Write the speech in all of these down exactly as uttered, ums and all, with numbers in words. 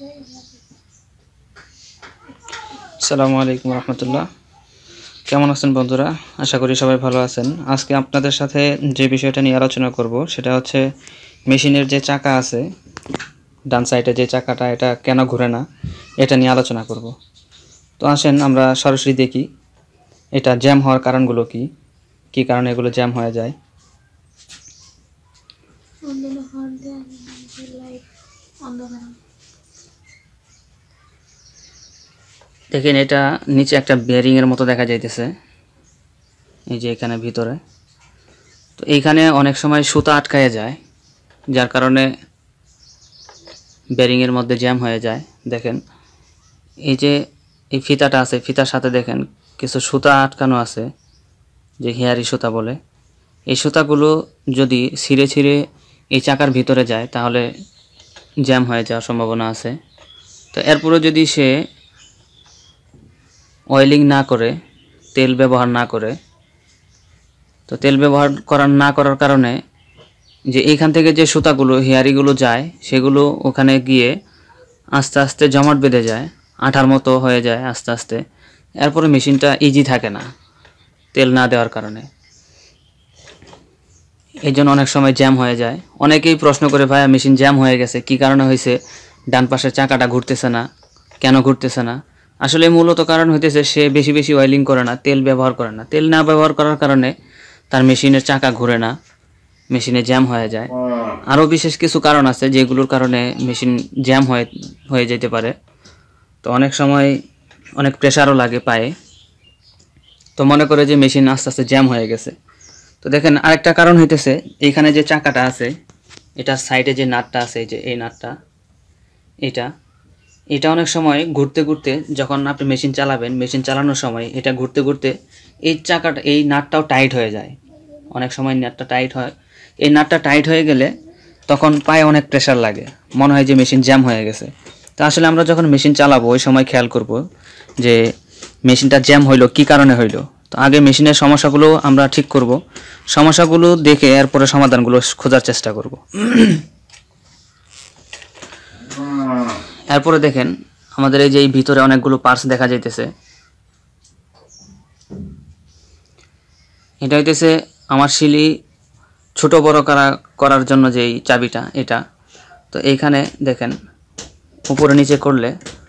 আসসালামু আলাইকুম রহমতুল্লাহ। কেমন আছেন বন্ধুরা? আশা করি সবাই ভালো আছেন। আজকে আপনাদের সাথে যে বিষয়টা নিয়ে আলোচনা করব সেটা হচ্ছে মেশিনের যে চাকা আছে, ডান সাইডে যে চাকাটা, এটা কেন ঘুরে না, এটা নিয়ে আলোচনা করব। তো আসেন আমরা সরাসরি দেখি এটা জ্যাম হওয়ার কারণগুলো কি কি কারণে এগুলো জ্যাম হয়ে যায়। দেখেন এটা নিচে একটা বেয়ারিং এর মতো দেখা যাইতেছে, এই যে এখানে ভিতরে। তো এইখানে অনেক সময় সুতা আটকায় যায়, যার কারণে বেয়ারিং এর মধ্যে জ্যাম হয়ে যায়। দেখেন এই যে এই ফিতাটা আছে, ফিতার সাথে দেখেন কিছু সুতা আটকানো আছে, যে হেয়ারি সুতা বলে। এই সুতাগুলো যদি ছিঁড়ে ছিঁড়ে এই চাকার ভিতরে যায় তাহলে জ্যাম হয়ে যাওয়ার সম্ভাবনা আছে। তো এরপরে যদি সে অয়েলিং না করে, তেল ব্যবহার না করে, তো তেল ব্যবহার করার না করার কারণে যে এইখান থেকে যে সুতাগুলো হেয়ারিগুলো যায় সেগুলো ওখানে গিয়ে আস্তে আস্তে জমাট বেঁধে যায়, আঠার মতো হয়ে যায় আস্তে আস্তে। এরপরে মেশিনটা ইজি থাকে না তেল না দেওয়ার কারণে। এই জন্য অনেক সময় জ্যাম হয়ে যায়। অনেকেই প্রশ্ন করে, ভাইয়া মেশিন জ্যাম হয়ে গেছে, কি কারণে হয়েছে? ডান পাশের চাকাটা ঘুরতেছে না, কেন ঘুরতেছে না? আসলে মূলত কারণ হইতেছে সে বেশি বেশি অয়েলিং করে না, তেল ব্যবহার করে না। তেল না ব্যবহার করার কারণে তার মেশিনের চাকা ঘুরে না, মেশিনে জ্যাম হয়ে যায়। আরও বিশেষ কিছু কারণ আছে যেগুলোর কারণে মেশিন জ্যাম হয়ে হয়ে যেতে পারে। তো অনেক সময় অনেক প্রেশারও লাগে পায়ে, তো মনে করে যে মেশিন আস্তে আস্তে জ্যাম হয়ে গেছে। তো দেখেন আরেকটা কারণ হইতেছে এইখানে যে চাকাটা আছে, এটার সাইডে যে নাটটা আছে, এই যে এই নাটটা, এটা এটা অনেক সময় ঘুরতে ঘুরতে, যখন আপনি মেশিন চালাবেন, মেশিন চালানোর সময় এটা ঘুরতে ঘুরতে এই চাকাটা, এই নাটটাও টাইট হয়ে যায়। অনেক সময় নাটটা টাইট হয়। এই নাটটা টাইট হয়ে গেলে তখন পায়ে অনেক প্রেশার লাগে, মনে হয় যে মেশিন জ্যাম হয়ে গেছে। তো আসলে আমরা যখন মেশিন চালাবো ওই সময় খেয়াল করব যে মেশিনটা জ্যাম হইলো কি কারণে হইলো। তো আগে মেশিনের সমস্যাগুলো আমরা ঠিক করব, সমস্যাগুলো দেখে এরপরে সমাধানগুলো খোঁজার চেষ্টা করব। এরপরে দেখেন আমাদের এই যে এই ভিতরে অনেকগুলো পার্টস দেখা যাইতেছে। এটা হইতেছে আমার শিলি ছোট বড় করা করার জন্য যেই চাবিটা, এটা। তো এইখানে দেখেন উপরে নিচে করলে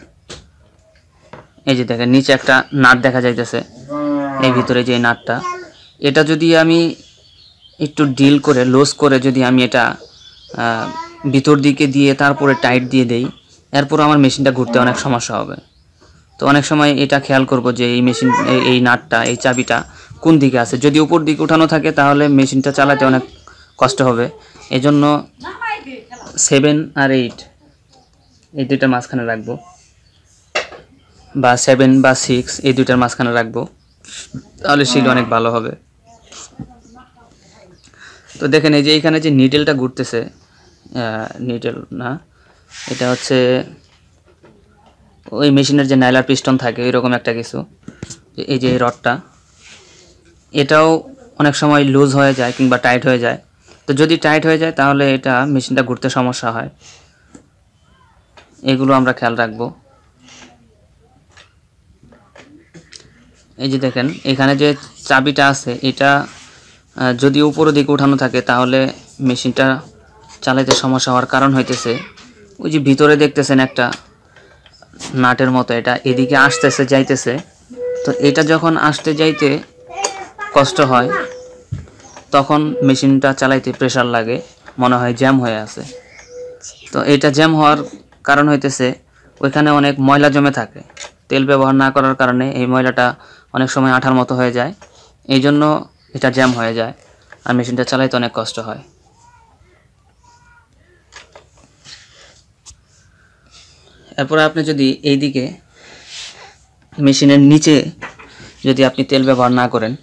এই যে দেখেন নিচে একটা নাট দেখা যাইতেছে, এই ভিতরে যে নাটটা, এটা যদি আমি একটু ডিল করে লুজ করে যদি আমি এটা ভিতর দিকে দিয়ে তারপরে টাইট দিয়ে দেই, এরপর আমার মেশিনটা ঘুরতে অনেক সমস্যা হবে। তো অনেক সময় এটা খেয়াল করব যে এই মেশিন, এই নাটটা, এই চাবিটা কোন দিকে আছে। যদি উপর দিকে উঠানো থাকে তাহলে মেশিনটা চালাতে অনেক কষ্ট হবে। এজন্য সেভেন আর এইট এই দুইটার মাঝখানে রাখবো, বা সেভেন বা সিক্স এই দুইটার মাঝখানে রাখবো, তাহলে শিল অনেক ভালো হবে। তো দেখেন এই যে এইখানে যে নিডেলটা ঘুরতেছে, নিডেল না, এটা হচ্ছে ওই মেশিনের যে নাইলার পিস্টন থাকে এরকম একটা কিছু। এই যে এই রডটা, এটাও অনেক সময় লুজ হয়ে যায় কিংবা টাইট হয়ে যায়। তো যদি টাইট হয়ে যায় তাহলে এটা মেশিনটা ঘুরতে সমস্যা হয়, এগুলো আমরা খেয়াল রাখবো। এই যে দেখেন এখানে যে চাবিটা আছে, এটা যদি উপরের দিকে উঠানো থাকে তাহলে মেশিনটা চালাতে সমস্যা হওয়ার কারণ হইতেছে ওই যে ভিতরে দেখতেছেন একটা নাটের মতো, এটা এদিকে আসতেছে যাইতেছে। তো এটা যখন আসতে যাইতে কষ্ট হয় তখন মেশিনটা চালাইতে প্রেশার লাগে, মনে হয় জ্যাম হয়ে আছে। তো এটা জ্যাম হওয়ার কারণ হইতেছে ওইখানে অনেক ময়লা জমে থাকে, তেল ব্যবহার না করার কারণে এই ময়লাটা অনেক সময় আঠার মতো হয়ে যায়, এই জন্য এটা জ্যাম হয়ে যায় আর মেশিনটা চালাইতে অনেক কষ্ট হয়। এরপরে আপনি যদি এই দিকে মেশিনের নিচে যদি আপনি তেল ব্যবহার না করেন,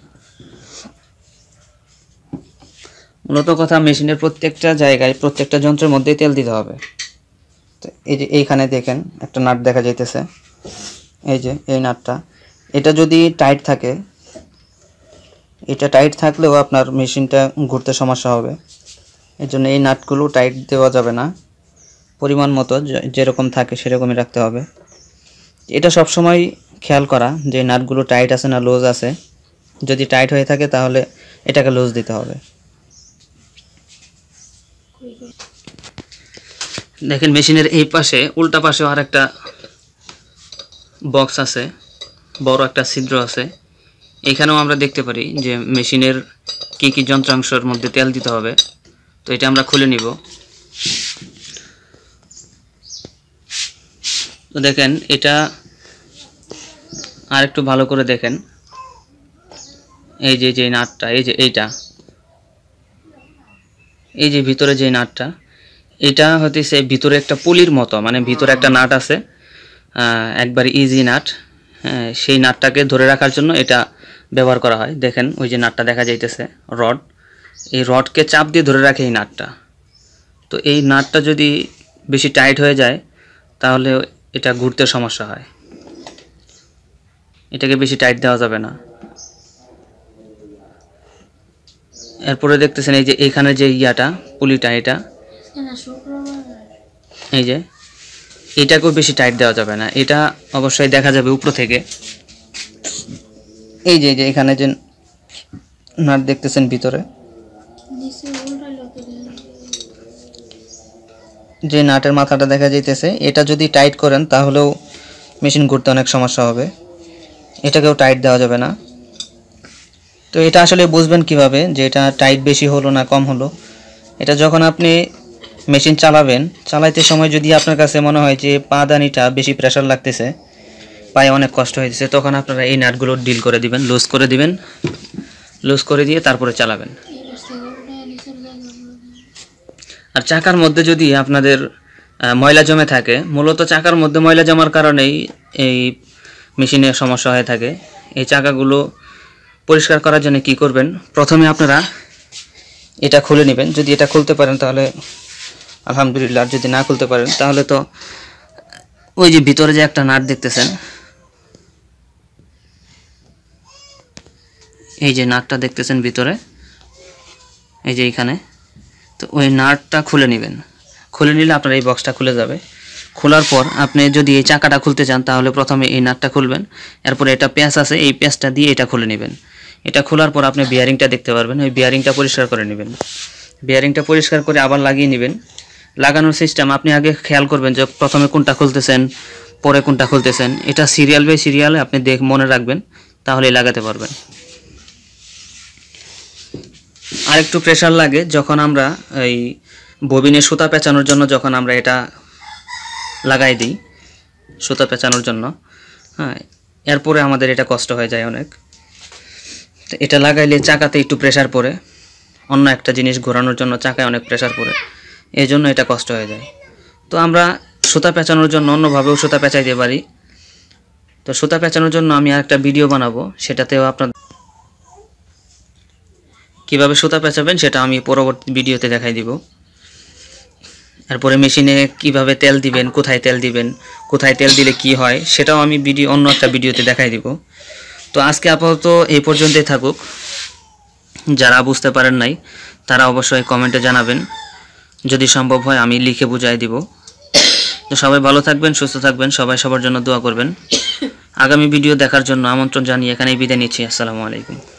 মূলত কথা মেশিনের প্রত্যেকটা জায়গায় প্রত্যেকটা যন্ত্রের মধ্যেই তেল দিতে হবে। তো এই যে এইখানে দেখেন একটা নাট দেখা যাইতেছে, এই যে এই নাটটা, এটা যদি টাইট থাকে, এটা টাইট থাকলেও আপনার মেশিনটা ঘুরতে সমস্যা হবে। এর জন্য এই নাটগুলো টাইট দেওয়া যাবে না। পরিমাণ মতো যেরকম থাকে সেরকমই রাখতে হবে। এটা সব সময় খেয়াল করা যে নাটগুলো টাইট আছে না লুজ আছে। যদি টাইট হয়ে থাকে তাহলে এটাকে লুজ দিতে হবে। দেখেন মেশিনের এই পাশে উল্টা পাশেও আর একটা বক্স আছে, বড় একটা ছিদ্র আছে। এখানেও আমরা দেখতে পারি যে মেশিনের কি কি যন্ত্রাংশের মধ্যে তেল দিতে হবে। তো এটা আমরা খুলে নিব। তো দেখেন এটা আর একটু ভালো করে দেখেন, এই যে যে নাটটা, এই যে এইটা, এই যে ভিতরে যে নাটটা, এটা হতেছে ভিতরে একটা পুলির মতো, মানে ভিতরে একটা নাট আছে একবার ইজি নাট। হ্যাঁ, সেই নাটটাকে ধরে রাখার জন্য এটা ব্যবহার করা হয়। দেখেন ওই যে নাটটা দেখা যাইতেছে রড, এই রডকে চাপ দিয়ে ধরে রাখে এই নাটটা। তো এই নাটটা যদি বেশি টাইট হয়ে যায় তাহলে এটা ঘুরতে সমস্যা হয়। এটাকে বেশি টাইট দেওয়া যাবে না। এরপরে দেখতেছেন এই যে এইখানে যে ইয়াটা পুলিটা, এটা এই যে এটাকেও বেশি টাইট দেওয়া যাবে না। এটা অবশ্যই দেখা যাবে উপর থেকে। এই যে যে এখানে যে নাট দেখতেছেন ভিতরে, যে নাটের মাথাটা দেখা যাইতেছে, এটা যদি টাইট করেন তাহলেও মেশিন ঘুরতে অনেক সমস্যা হবে। এটাকেও টাইট দেওয়া যাবে না। তো এটা আসলে বুঝবেন কিভাবে যে এটা টাইট বেশি হলো না কম হলো? এটা যখন আপনি মেশিন চালাবেন, চালাইতে সময় যদি আপনার কাছে মনে হয় যে পা দানিটা বেশি প্রেশার লাগতেছে, পায়ে অনেক কষ্ট হয়েছে, তখন আপনারা এই নাটগুলো ডিল করে দিবেন, লুজ করে দিবেন। লুজ করে দিয়ে তারপরে চালাবেন। আর চাকার মধ্যে যদি আপনাদের ময়লা জমে থাকে, মূলত চাকার মধ্যে ময়লা জমার কারণেই এই মেশিনের সমস্যা হয়ে থাকে। এই চাকাগুলো পরিষ্কার করার জন্য কি করবেন, প্রথমে আপনারা এটা খুলে নেবেন। যদি এটা খুলতে পারেন তাহলে আলহামদুলিল্লাহ, যদি না খুলতে পারেন তাহলে তো ওই যে ভিতরে যে একটা নাট দেখতেছেন, এই যে নাটটা দেখতেছেন ভিতরে, এই যে এইখানে, তো ওই নাটটা খুলে নেবেন। খুলে নিলে আপনার এই বক্সটা খুলে যাবে। খোলার পর আপনি যদি এই চাকাটা খুলতে চান তাহলে প্রথমে এই নাটটা খুলবেন, এরপরে এটা প্যাঁচ আছে, এই প্যাঁচটা দিয়ে এটা খুলে নেবেন। এটা খোলার পর আপনি বিয়ারিংটা দেখতে পারবেন, ওই বিয়ারিংটা পরিষ্কার করে নেবেন। বিয়ারিংটা পরিষ্কার করে আবার লাগিয়ে নেবেন। লাগানোর সিস্টেম আপনি আগে খেয়াল করবেন যে প্রথমে কোনটা খুলতেছেন, পরে কোনটা খুলতেছেন। এটা সিরিয়াল বাই সিরিয়ালে আপনি দেখ মনে রাখবেন, তাহলেই লাগাতে পারবেন। আর একটু প্রেশার লাগে যখন আমরা এই ববিনে সুতা পেঁচানোর জন্য, যখন আমরা এটা লাগাই দিই সুতা পেঁচানোর জন্য, হ্যাঁ, এরপরে আমাদের এটা কষ্ট হয়ে যায় অনেক। তো এটা লাগাইলে চাকাতে একটু প্রেশার পড়ে, অন্য একটা জিনিস ঘোরানোর জন্য চাকায় অনেক প্রেশার পড়ে, এই জন্য এটা কষ্ট হয়ে যায়। তো আমরা সুতা পেঁচানোর জন্য অন্যভাবেও সুতা পেঁচাইতে পারি। তো সুতা পেঁচানোর জন্য আমি আর একটা ভিডিও বানাবো, সেটাতেও আপনার কীভাবে সুতা পেঁচাবেন সেটা আমি পরবর্তী ভিডিওতে দেখাই দিব। এরপরে মেশিনে কিভাবে তেল দিবেন, কোথায় তেল দিবেন, কোথায় তেল দিলে কি হয়, সেটাও আমি ভিডিও অন্য একটা ভিডিওতে দেখাই দিব। তো আজকে আপাতত এই পর্যন্তই থাকুক। যারা বুঝতে পারেন নাই তারা অবশ্যই কমেন্টে জানাবেন, যদি সম্ভব হয় আমি লিখে বুঝাই দিব। তো সবাই ভালো থাকবেন, সুস্থ থাকবেন, সবাই সবার জন্য দোয়া করবেন। আগামী ভিডিও দেখার জন্য আমন্ত্রণ জানিয়ে এখানেই বিদায় নিচ্ছি। আসসালামু আলাইকুম।